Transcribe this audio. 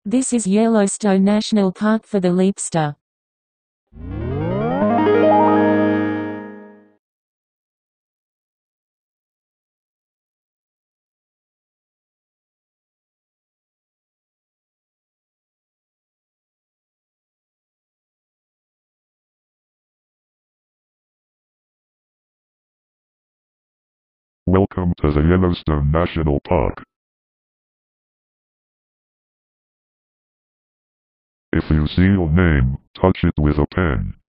This is Yellowstone National Park for the Leapster. Welcome to the Yellowstone National Park. If you see your name, touch it with a pen.